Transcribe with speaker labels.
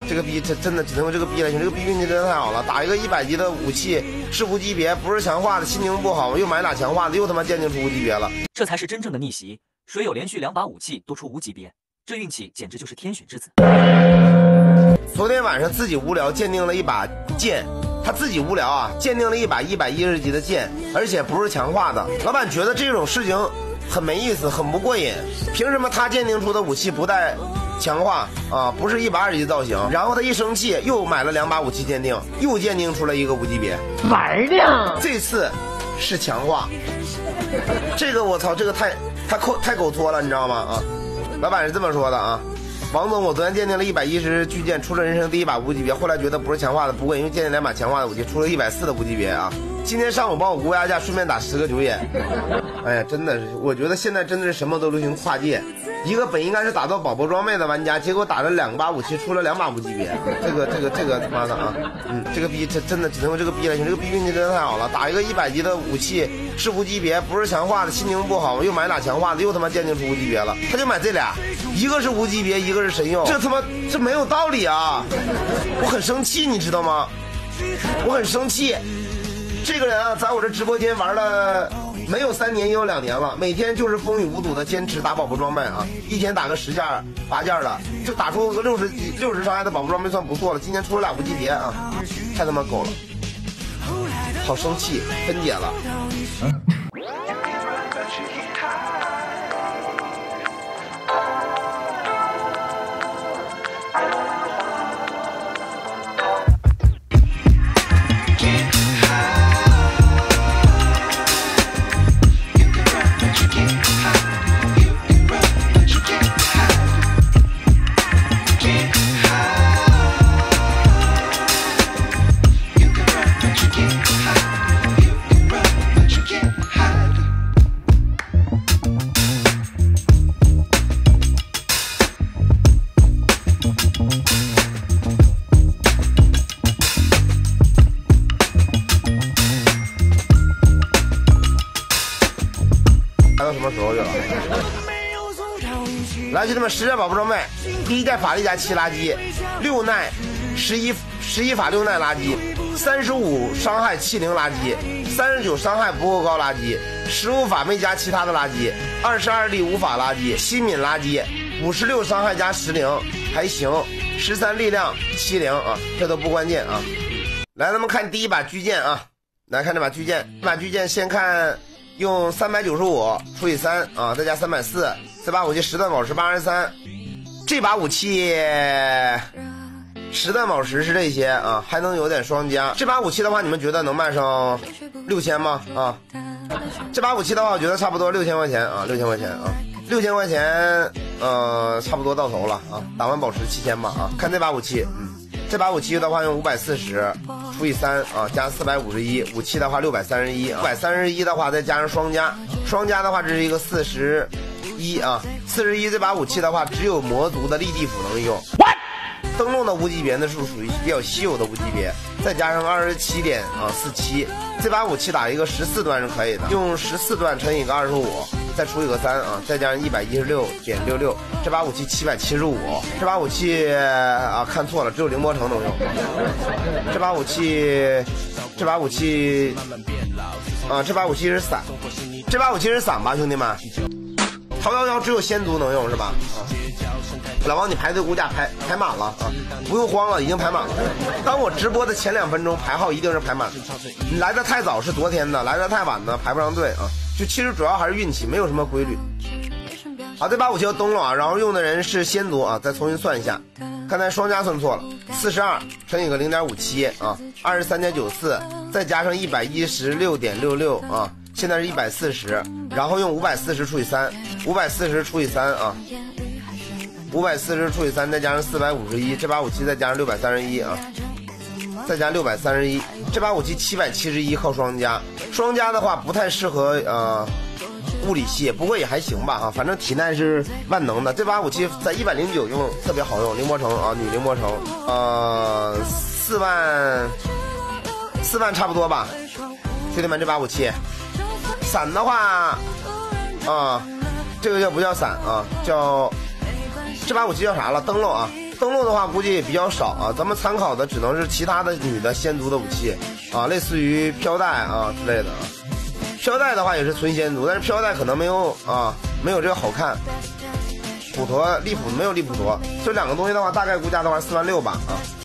Speaker 1: 这个逼真的只能用这个逼来形容，这个逼运气真的太好了。打一个100级的武器是无级别，不是强化的，心情不好，又买俩强化的，又他妈鉴定出无级别了。
Speaker 2: 这才是真正的逆袭。谁有连续2把武器都出无级别，这运气简直就是天选之子。
Speaker 1: 昨天晚上自己无聊鉴定了一把剑，他自己无聊啊，鉴定了一把110级的剑，而且不是强化的。老板觉得这种事情很没意思，很不过瘾。凭什么他鉴定出的武器不带强化啊？不是120级造型。然后他一生气，又买了2把武器鉴定，又鉴定出了一个无级别。
Speaker 3: 玩呢？
Speaker 1: 这次是强化。这个我操，这个太狗拖了，你知道吗？啊，老板是这么说的啊。王总，我昨天鉴定了110巨剑，出了人生第1把无级别，后来觉得不是强化的，不过因为鉴定2把强化的武器，出了140的无级别啊。今天上午帮我估压价，顺便打10个9眼。哎呀，真的是，我觉得现在真的是什么都流行跨界。一个本应该是打造宝宝装备的玩家，结果打了2把武器，出了2把无级别。这个他妈的啊，这个逼真的只能用这个逼来形容，这个逼运气真的太好了。打一个100级的武器是无级别，不是强化的，心情不好，又买俩强化的，又他妈鉴定出无级别了。他就买这俩，一个是无级别，一个是神佑，这他妈这没有道理啊！我很生气，你知道吗？我很生气。这个人啊，在我这直播间玩了没有3年也有2年了，每天就是风雨无阻的坚持打宝宝装备啊，一天打个10件8件的，就打出个60伤害的宝宝装备算不错了。今天出了2无级别啊，太他妈狗了，好生气，分解了。到什么时候去了？来，兄弟们，10件宝宝装备，第1件法力加7垃圾，6耐11法6耐垃圾，35伤害7零垃圾，39伤害不够高垃圾，15法没加其他的垃圾，22力无法垃圾，7敏垃圾，56伤害加10零还行，13力量7零啊，这都不关键啊。来，咱们看第1把巨剑啊，来看这把巨剑，这把巨剑先看。用395除以3啊，再加340，这把武器10段宝石83，这把武器10段宝石是这些啊，还能有点双加。这把武器的话，你们觉得能卖上6000吗？啊，这把武器的话，我觉得差不多6000块钱啊，6000块钱啊，6000块钱，差不多到头了啊，打完宝石7000吧啊。看这把武器，这把武器的话用540除以3啊，加451，武器的话631，631的话再加上双加，双加的话这是一个41啊，41这把武器的话只有魔族的立地斧能用。灯笼的无级别呢是属于比较稀有的无级别，再加上27.47，这把武器打一个14段是可以的，用14段乘以个25。再除以个3啊，再加上116.66，这把武器775，这把武器啊看错了，只有凌波城能用。这把武器啊，这把武器是伞，这把武器是伞吧，兄弟们？桃夭夭只有仙族能用是吧？啊，老王你排队估价排满了啊，不用慌了，已经排满了。当我直播的前2分钟排号一定是排满的，你来的太早是昨天的，来的太晚呢排不上队啊。就其实主要还是运气，没有什么规律。好，这把武器要登了啊，然后用的人是仙族啊，再重新算一下，刚才双加算错了，42乘以个0.57啊，23.94，再加上116.66啊，现在是140，然后用540除以3，540除以3啊，540除以3，再加上451，这把武器再加上631啊。再加631，这把武器771靠双加，双加的话不太适合物理系，不过也还行吧啊，反正体耐是万能的。这把武器在109用特别好用，凌波城啊，女凌波城，4万差不多吧，兄弟们，这把武器，伞的话啊，这个叫不叫伞啊，叫这把武器叫啥了？灯笼啊。 登陆的话估计也比较少啊，咱们参考的只能是其他的女的仙族的武器啊，类似于飘带啊之类的啊。飘带的话也是纯仙族，但是飘带可能没有这个好看。普陀利普没有利普陀，这两个东西的话大概估价的话46000吧啊。